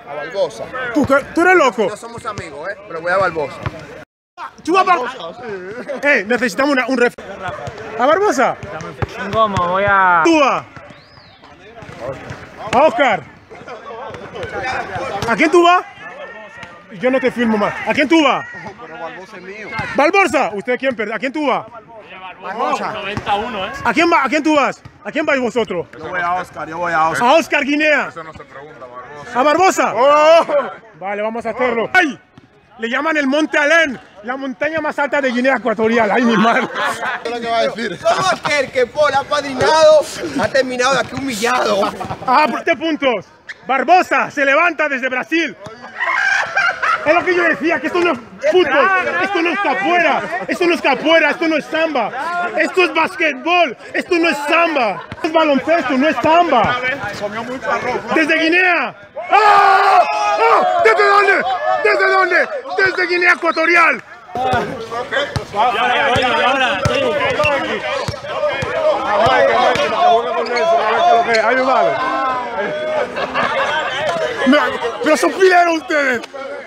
A Barbosa. ¿Tú eres loco? No somos amigos, pero voy a Barbosa. ¿Tú vas a Barbosa? Sí. Necesitamos un ref. ¿A Barbosa? ¿Cómo? Voy a... ¿Tú vas? A Oscar. ¿A quién tú vas? Yo no te filmo más. ¿A quién tú vas? Pero Barbosa es mío. ¿Barbosa? ¿Usted quién pierde? ¿A quién tú vas? Barbosa. 91, ¿eh? ¿A quién tú vas? ¿A quién vais vosotros? Yo voy a Oscar, Oscar. A Oscar Guinea. Eso no se pregunta, Barbosa. ¿A Barbosa? ¡Oh! Vale, vamos a hacerlo. ¡Ay! Le llaman el Monte Alén, la montaña más alta de Guinea Ecuatorial. ¡Ay, mi madre! ¿Qué es lo que va a decir? Todo aquel que Paul ha padrinado ha terminado de aquí humillado. Ah, por 7 puntos. Barbosa se levanta desde Brasil. Es lo que yo decía, que esto no es fútbol, esto no es capoeira, esto no es capoeira, esto no es samba, esto es basquetbol, esto no es samba, esto es baloncesto, no es samba. Desde Guinea. ¡Ah! ¡Ah! ¿Desde dónde? ¿Desde dónde? Desde Guinea Ecuatorial. Pero son pileros ustedes.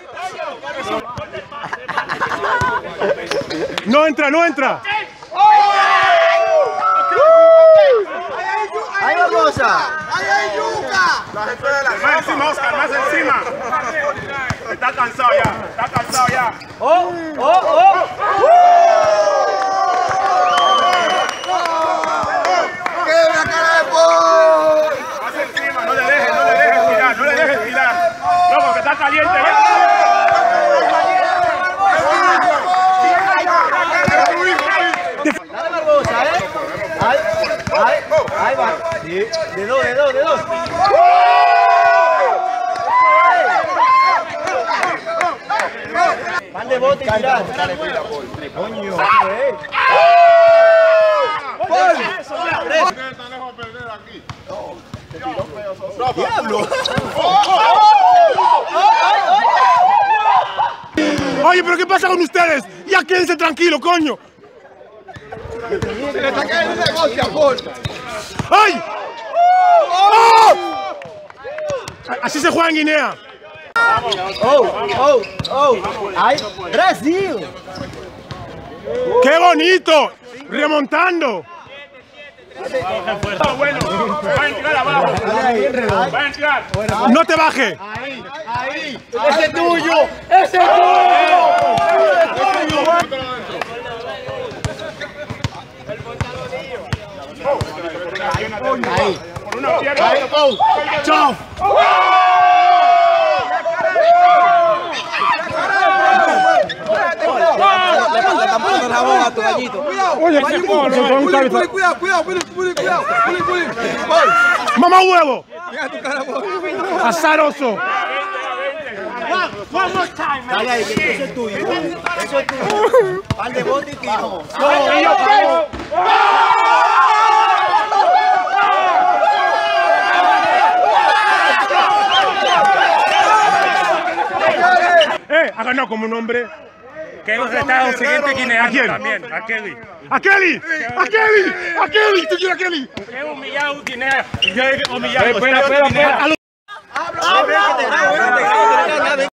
No entra, no entra. ¡Ahí Barbosa! ¡Ahí hay yuca! Más encima, Oscar, más encima. Está cansado ya, está cansado ya. ¡Qué una cara de Paul! Más encima, no le dejes tirar, no le dejes tirar. Loco, que está caliente ya. Dale Barbosa, Ahí va. Sí. De dos. Van de bote y tirar. Coño, ¡Diablo! Oye, pero ¿qué pasa con ustedes? Ya quédense tranquilo, coño. Le está cayendo un negocio a Paul. ¡Ay! ¡Oh! Así se juega en Guinea. ¡Ay! ¡Brasil! ¡Qué bonito! ¡Remontando! Bueno, va a entrar abajo. Va a entrar. No te baje. Ahí. ¡Ese es tuyo! ¡Ese es tuyo! Ahí. Por una pierna. ¡Chao! Oye, Cuidado. ¡Mamá huevo! ¡Azaroso! Dale ahí, que eso es tuyo. Eso es tuyo. Van de bote y tiro. Ha ganado como un hombre. Que hemos estado un siguiente guineano ¿A quién? también, a Kelly. ¡A Kelly! ¿Tú quieres a Kelly? He humillado Guinea. Yo he humillado. A los